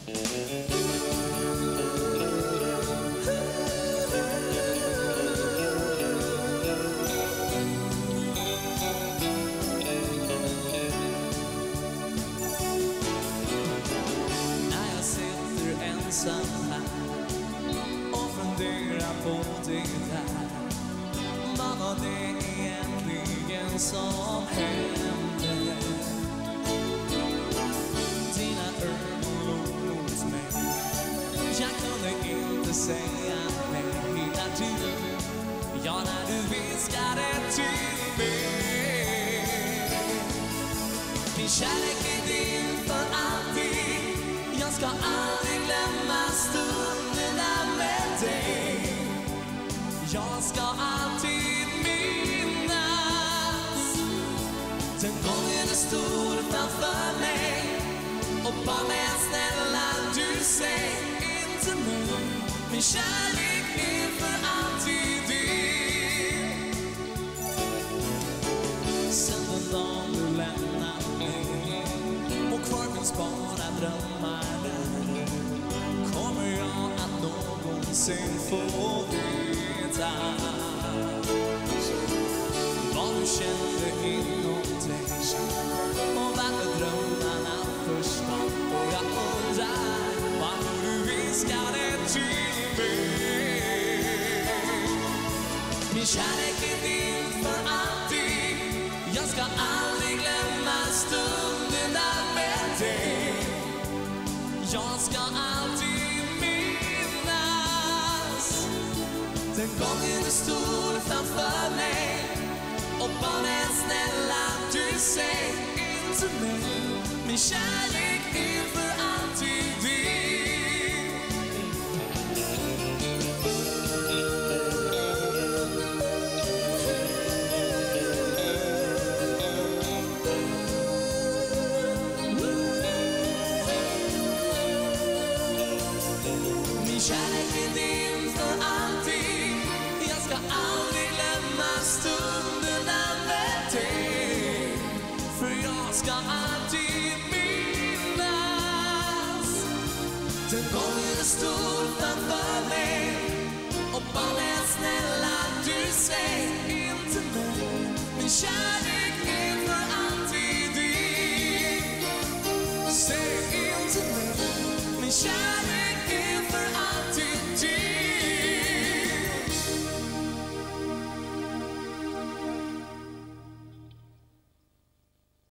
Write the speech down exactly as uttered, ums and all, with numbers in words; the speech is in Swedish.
ensam här och funderar på det här. Vad var det egentligen som hände? Dina ögon låg mot mig. Jag kunde inte säga nej när du, ja när du viskade till mig. Min kärlek är din för alltid. Jag ska aldrig glömma stunderna med dig. Jag ska alltid minnas den gången du stod framför mig och bad mig snälla du säg inte nu. Min kärlek är för alltid din. Sen den dagen du lämnar mig och kvar finns bara drömmar där, kommer jag att någonsin få veta vad du kände inom dig och varför drömmarna försvann. Och jag undrar varför du viskade till mig. Min kärlek är din för alltid. Jag ska aldrig glömma stunderna med dig. Jag ska alltid minnas den gången du stod framför mig och bad mig snälla du säg inte mig. Min kärlek är för alltid din. Min kärlek är din för alltid. Jag ska aldrig glömma stunderna med dig. För jag ska alltid minnas den gången du stod framför mig och bad mig snälla du säg inte mig. Min kärlek